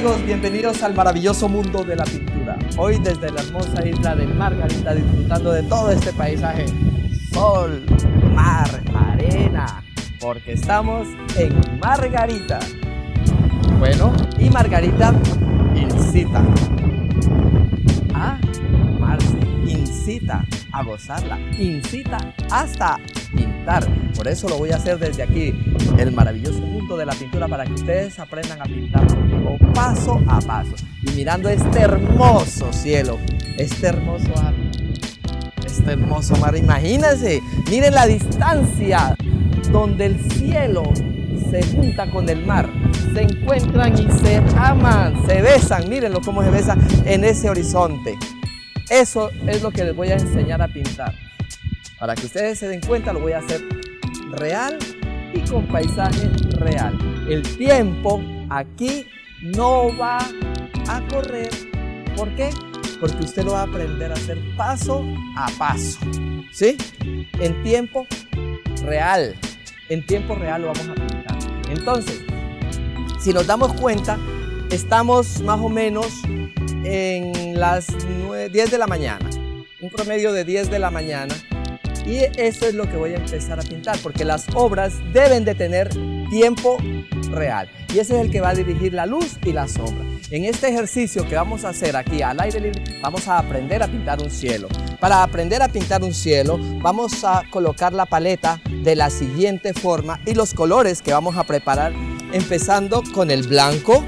amigos, bienvenidos al maravilloso mundo de la pintura. Hoy desde la hermosa isla de Margarita, disfrutando de todo este paisaje. Sol, mar, arena, porque estamos en Margarita. Bueno, y Margarita incita a amarse, incita a gozarla, incita hasta pintar. Por eso lo voy a hacer desde aquí, el maravilloso mundo de la pintura, para que ustedes aprendan a pintar paso a paso y mirando este hermoso cielo, este hermoso mar. Imagínense, miren la distancia donde el cielo se junta con el mar, se encuentran y se aman, se besan. Mírenlo cómo se besan en ese horizonte. Eso es lo que les voy a enseñar a pintar. Para que ustedes se den cuenta, lo voy a hacer real y con paisaje real. El tiempo aquí no va a correr. ¿Por qué? Porque usted lo va a aprender a hacer paso a paso, ¿sí? En tiempo real. En tiempo real lo vamos a pintar. Entonces, si nos damos cuenta, estamos más o menos en las 10 de la mañana. Un promedio de 10 de la mañana. Y eso es lo que voy a empezar a pintar, porque las obras deben de tener tiempo real. Y ese es el que va a dirigir la luz y la sombra. En este ejercicio que vamos a hacer aquí al aire libre, vamos a aprender a pintar un cielo. Para aprender a pintar un cielo, vamos a colocar la paleta de la siguiente forma y los colores que vamos a preparar, empezando con el blanco.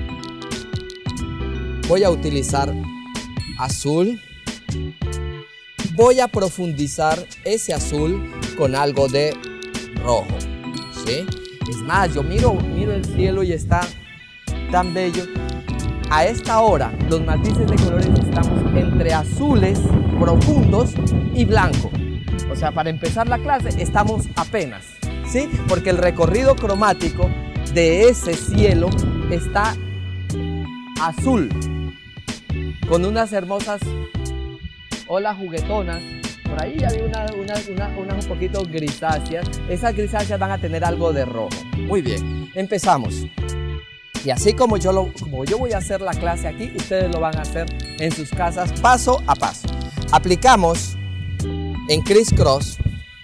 Voy a utilizar azul. Voy a profundizar ese azul con algo de rojo, ¿sí? Es más, yo miro el cielo y está tan bello. A esta hora, los matices de colores estamos entre azules profundos y blanco. O sea, para empezar la clase estamos apenas, ¿sí? Porque el recorrido cromático de ese cielo está azul, con unas hermosas olas juguetonas. Por ahí había unas un poquito grisáceas. Esas grisáceas van a tener algo de rojo. Muy bien, empezamos. Y así como yo voy a hacer la clase aquí, ustedes lo van a hacer en sus casas paso a paso. Aplicamos en criss-cross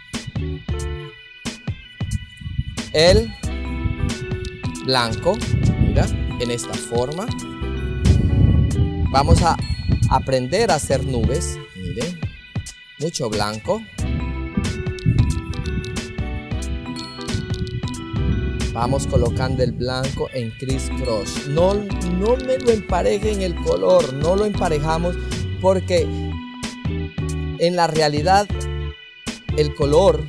el blanco, mira, en esta forma. Vamos a aprender a hacer nubes. Miren, mucho blanco. Vamos colocando el blanco en criss-cross. No me lo emparejen el color, no lo emparejamos, porque en la realidad el color,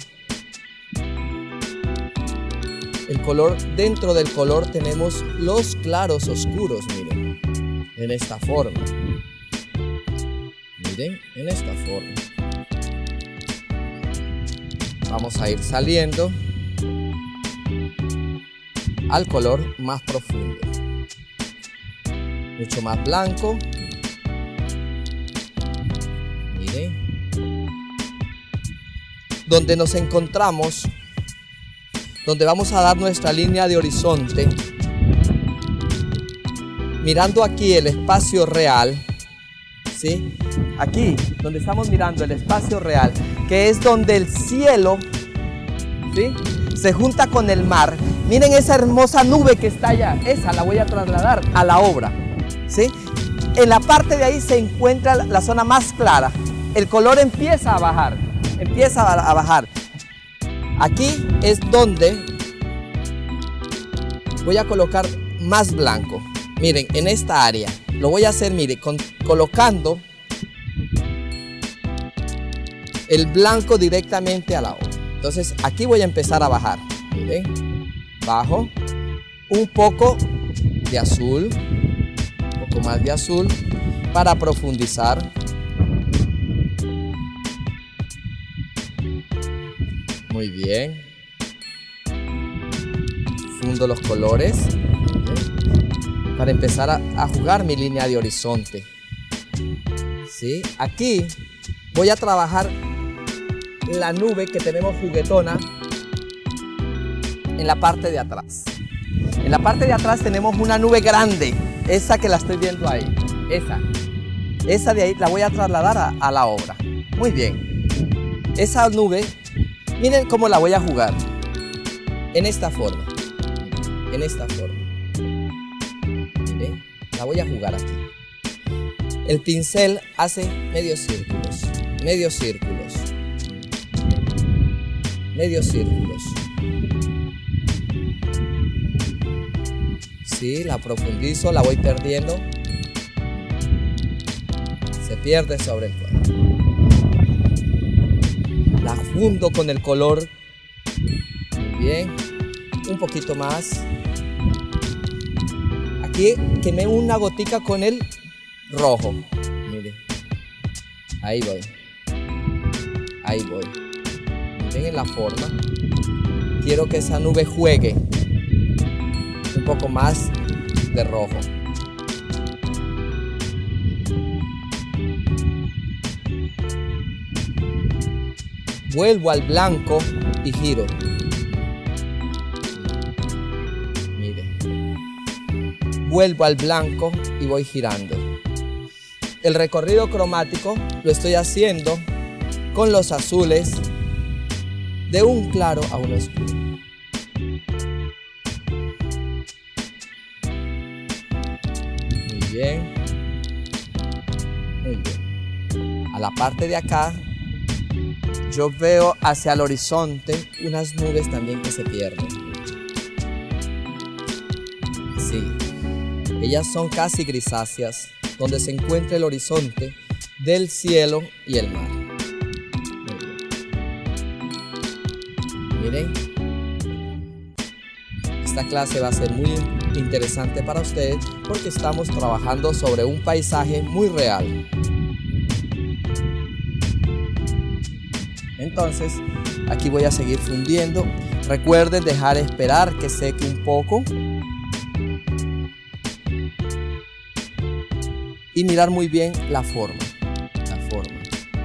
dentro del color tenemos los claros oscuros, miren, en esta forma. Miren, en esta forma. Vamos a ir saliendo al color más profundo. Mucho más blanco. Miren. Donde nos encontramos, donde vamos a dar nuestra línea de horizonte. Mirando aquí el espacio real, ¿sí? Aquí, donde estamos mirando el espacio real, que es donde el cielo, ¿sí?, se junta con el mar. Miren esa hermosa nube que está allá. Esa la voy a trasladar a la obra, ¿sí? En la parte de ahí se encuentra la zona más clara. El color empieza a bajar. Empieza a bajar. Aquí es donde voy a colocar más blanco. Miren, en esta área. Lo voy a hacer, mire, colocando el blanco directamente a la obra. Entonces aquí voy a empezar a bajar. Miren, bajo un poco de azul, un poco más de azul para profundizar. Muy bien. Fundo los colores, ¿sí?, para empezar a jugar mi línea de horizonte. ¿Sí? Aquí voy a trabajar la nube que tenemos juguetona en la parte de atrás. En la parte de atrás tenemos una nube grande, esa que la estoy viendo ahí, esa de ahí la voy a trasladar a la obra. Muy bien. Esa nube, miren cómo la voy a jugar. En esta forma. En esta forma. Miren, la voy a jugar aquí. El pincel hace medios círculos. Medios círculos. Medios círculos. Sí, la profundizo, la voy perdiendo. Se pierde sobre el cuadro. La fundo con el color. Muy bien. Un poquito más. Aquí quemé una gotica con el rojo. Miren. Ahí voy. Ahí voy. Miren la forma. Quiero que esa nube juegue un poco más de rojo. Vuelvo al blanco y giro. Mire. Vuelvo al blanco y voy girando. El recorrido cromático lo estoy haciendo con los azules de un claro a un oscuro. Muy bien. Muy bien. A la parte de acá yo veo hacia el horizonte unas nubes también que se pierden. Sí, ellas son casi grisáceas, donde se encuentra el horizonte del cielo y el mar. Miren, esta clase va a ser muy interesante para ustedes porque estamos trabajando sobre un paisaje muy real. Entonces, aquí voy a seguir fundiendo. Recuerden dejar esperar que seque un poco. Y mirar muy bien la forma. La forma.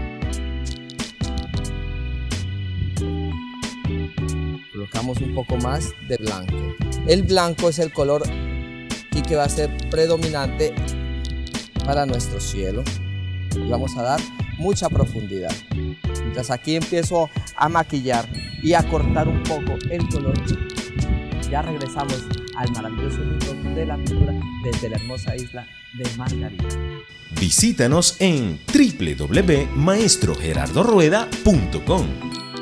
Colocamos un poco más de blanco. El blanco es el color y que va a ser predominante para nuestro cielo. Y vamos a dar mucha profundidad. Entonces aquí empiezo a maquillar y a cortar un poco el color. Ya regresamos al maravilloso mundo de la pintura desde la hermosa isla de Margarita. Visítanos en www.maestrogerardorueda.com.